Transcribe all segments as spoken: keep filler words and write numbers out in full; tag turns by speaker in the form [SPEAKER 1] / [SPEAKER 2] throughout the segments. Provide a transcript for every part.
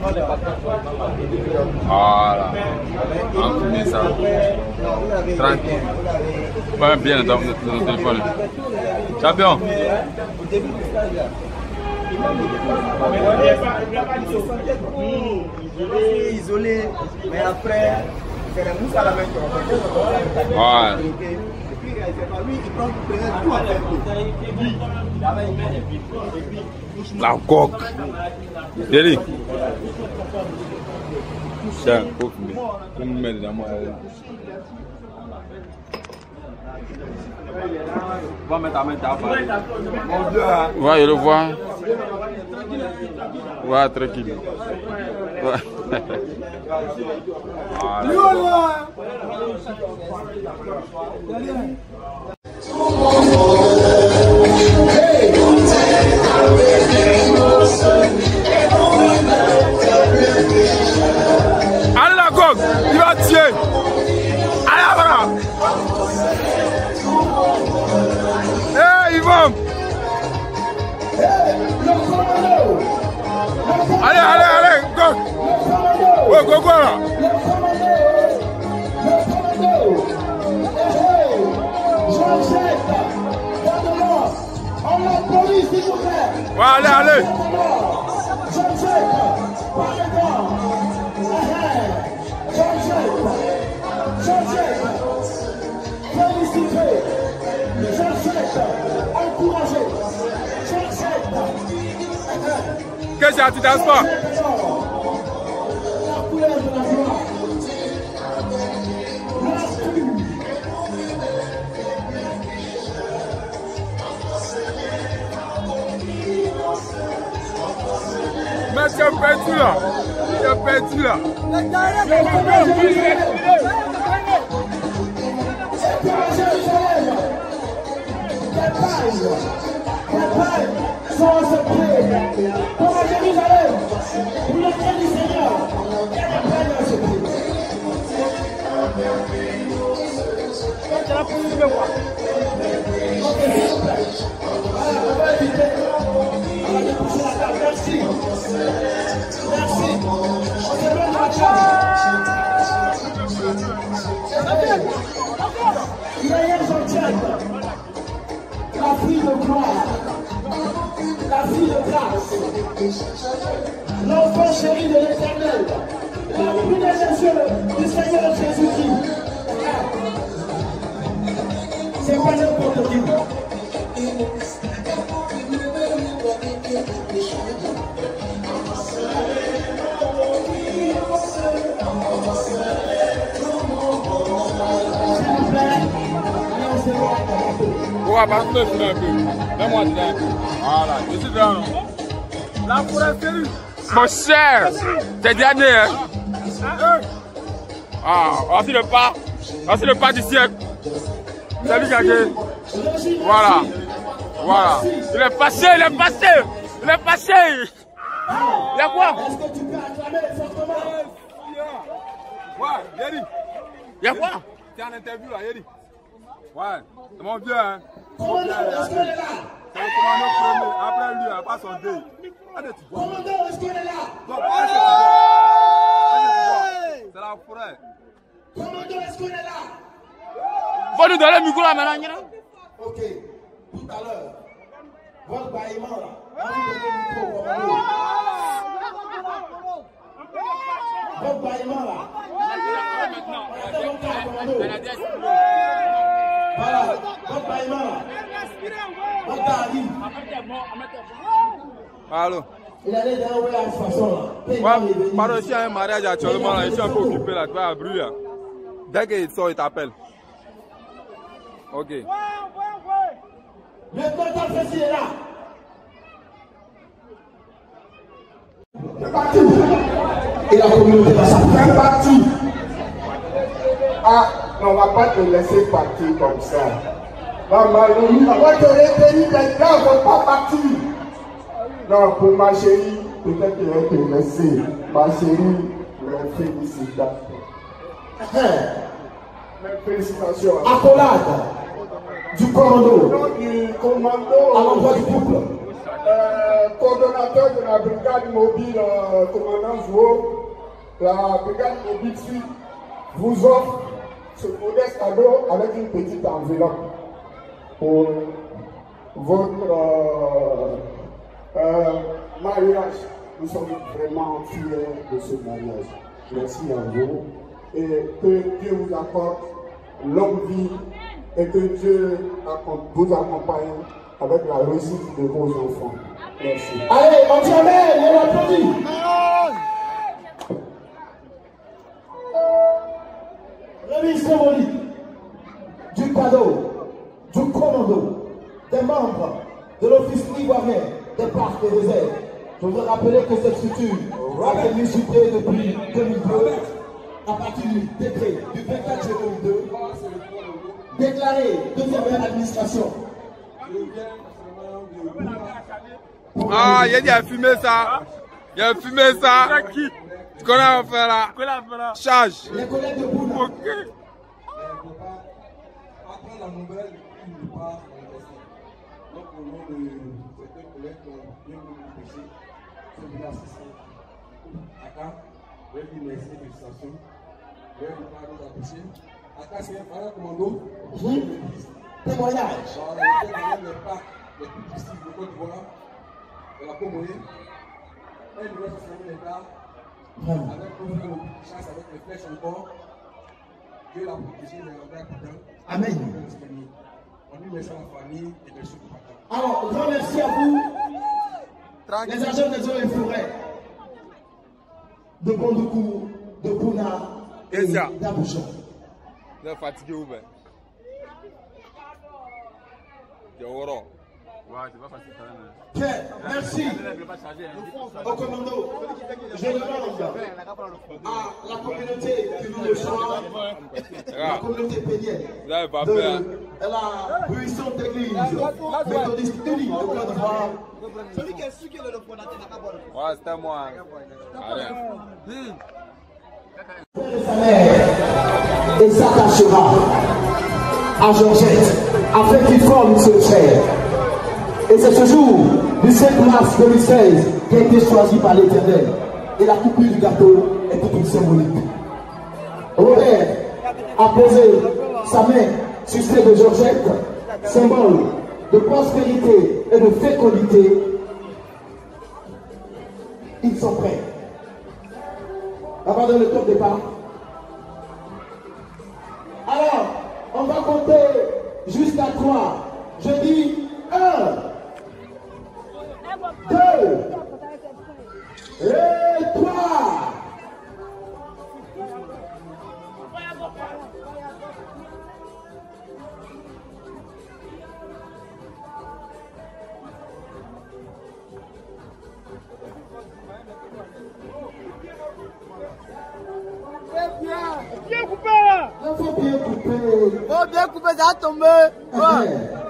[SPEAKER 1] Voilà. On ça. Tranquille. Pas bien dans notre téléphone. Champion.
[SPEAKER 2] Il est isolé, mais après, c'est la mousse à la main.
[SPEAKER 1] Ouais.
[SPEAKER 2] Et puis, lui, il prend tout à fait.
[SPEAKER 1] La coque. Yéli. C'est un coque, mais on me met dans moi. Va mettre ta main ta femme. Ouais, je le vois. Ouais, tranquille. Ouais. Voilà. Allez la coque, il va tirer. Allez voilà. Hey, Yvan. Allez, allez, allez, go. Ouais, go, go là. Ouais, allez, allez. Qu'est-ce que tu danses pas? Mais tu as perdu là. Tu as perdu là.
[SPEAKER 3] La fille de gloire, la fille de grâce, l'enfant chéri de l'Éternel, la prunelle des yeux du Seigneur Jésus-Christ. C'est pas n'importe qui.
[SPEAKER 1] On va pas se faire un peu. Mets-moi dedans. Voilà, je suis dedans. La forêt série. Mon cher, c'est dernier. Hein? Ah, voici le pas. Voici le pas du siècle. C'est lui qui a gagné. Voilà. Voilà. Il est passé, il est passé. Il est passé. Il y a quoi?
[SPEAKER 3] Est-ce que tu peux acclamer fortement?
[SPEAKER 1] Ouais, Yéli. Il y a quoi? Tu es en interview là, Yéli. Ouais, c'est mon vieux, hein.
[SPEAKER 3] Commandant, est-ce qu'elle est là?
[SPEAKER 1] C'est le commandant premier, après lui, après son deuil.
[SPEAKER 3] Commandant, est-ce qu'elle est là?
[SPEAKER 1] Donc, est-ce que tu vois? C'est la forêt.
[SPEAKER 3] Commandant, est-ce qu'elle est là?
[SPEAKER 1] Faut nous donner le micro là maintenant.
[SPEAKER 3] Ok, tout à l'heure, votre bâillement là, on vous donne le micro, commandant. Votre bâillement là. Voilà, votre bâillement là. Votre arrive.
[SPEAKER 1] Allô?
[SPEAKER 3] Il allait dans la même façon là.
[SPEAKER 1] Ouais, pardon, ici, il y a un mariage actuellement là, je suis un peu occupé là, tu vas à bruit là. Dès qu'il sort, il t'appelle. Ok.
[SPEAKER 3] Le content précis est là. C'est parti. Et la communauté va s'appeler.
[SPEAKER 4] C'est parti. Ah, on ne va pas te laisser partir comme ça. Maman, on va te retenir, les gars ne vont pas partir. Non, pour ma chérie, peut-être que je vais te laisser. Ma chérie, mes félicitations. Mes félicitations.
[SPEAKER 3] Accolade du commando
[SPEAKER 4] Du commando.
[SPEAKER 3] à l'endroit du couple.
[SPEAKER 4] euh, coordonnateur de la brigade mobile, euh, commandant Zouo, la brigade mobile Sud vous offre ce modeste cadeau avec une petite enveloppe pour votre euh, euh, mariage. Nous sommes vraiment fiers de ce mariage. Merci à vous et que Dieu vous accorde longue vie et que Dieu vous accompagne avec la réussite de vos enfants. Merci.
[SPEAKER 3] Allez, on dit amen et on applaudit. Remise symbolique du cadeau, du commando, des membres de l'Office ivoirien des parcs et des airs. Je voudrais rappeler que cette structure a été musulée depuis deux mille deux, à partir du décret du vingt-quatre juillet deux mille deux, déclaré deuxième administration.
[SPEAKER 1] Ah, il y a dit à fumer ça. Il y a fumé ça. Ce qu'on a fait là. Charge.
[SPEAKER 3] Les collègues de Bouna.
[SPEAKER 1] Ok.
[SPEAKER 5] Après la nouvelle, il ne part pas manifester. Donc, au nom de certains collègues qui ont bien voulu pêcher, c'est de l'assistant. Aka, je vais dire merci, félicitations. Je vais vous parler de la pêcher. Aka, c'est un parent commando.
[SPEAKER 3] Témoignage.
[SPEAKER 5] Dans les parcs les plus difficiles de Côte d'Ivoire, de la Comorée, un million soixante mille hectares, avec une chasse avec les flèches encore. Dieu l'a protégé, il est rendu dedans.
[SPEAKER 3] Amen.
[SPEAKER 5] On lui merci à la famille et merci au papa.
[SPEAKER 3] Alors, grand merci à vous, les agents des eaux et forêts de Bondoukou, de Bouna et d'Abouja.
[SPEAKER 1] Vous êtes fatigué ou bien? Ouais, c'est pas facile quand même.
[SPEAKER 3] Bien, merci au commando. Je demande à la communauté qui vit le soir, la communauté pénienne, de la puissante église méthodiste unie de Côte d'Ivoire.
[SPEAKER 2] Celui qui est sûr qu'il est le fondateur n'a pas bon.
[SPEAKER 1] Ouais, c'était moi.
[SPEAKER 3] Sa mère et s'attachera à Georgette afin qu'il forme ce frère. Et c'est ce jour du cinq mars deux mille seize qui a été choisi par l'Éternel. Et la coupure du gâteau est toute une symbolique. Robert a posé sa main sur celle de Georgette, symbole de prospérité et de fécondité. Ils sont prêts. Avant de le top départ. Alors, on va compter jusqu'à trois. Je dis un. Deux et trois.
[SPEAKER 2] Bien coupé là.
[SPEAKER 3] Il faut bien couper.
[SPEAKER 2] Oh, bien coupé, ça a tombé. Ouais.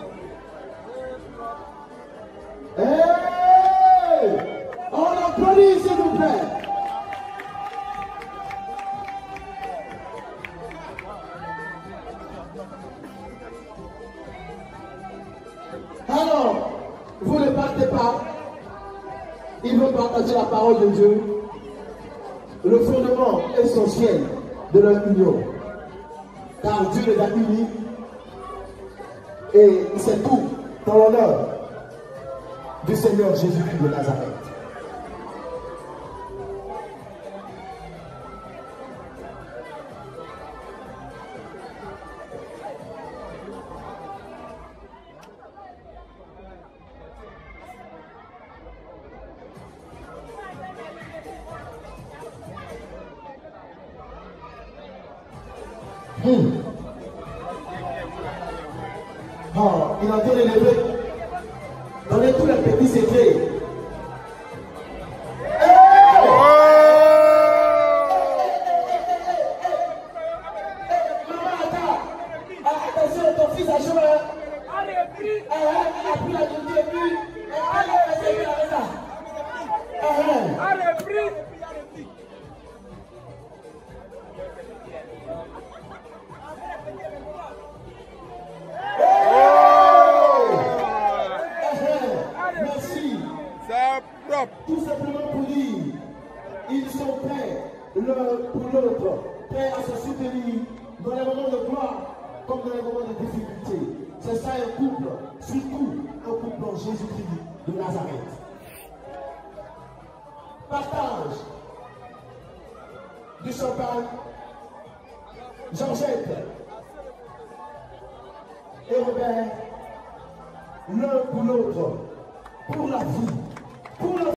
[SPEAKER 3] Hey! On applaudit s'il vous plaît. Alors, vous ne partez pas. Ils vont partager la parole de Dieu, le fondement essentiel de leur union. Car Dieu les a unis et c'est tout dans l'honneur du Seigneur Jésus-Christ de Nazareth. Hum. Oh, il a été élevé. Donnez tous les petits secrets. Maman, attends. Attention, ton fils a joué. Elle a pris la journée et puis elle a fait avec ça. Elle a pris. Merci. ils sont prêts l'un pour l'autre, prêts à se soutenir dans les moments de gloire comme dans les moments de difficulté. C'est ça un couple, surtout un couple en Jésus-Christ de Nazareth. Partage du champagne, Georgette et Robert, l'un pour l'autre, pour la vie, pour la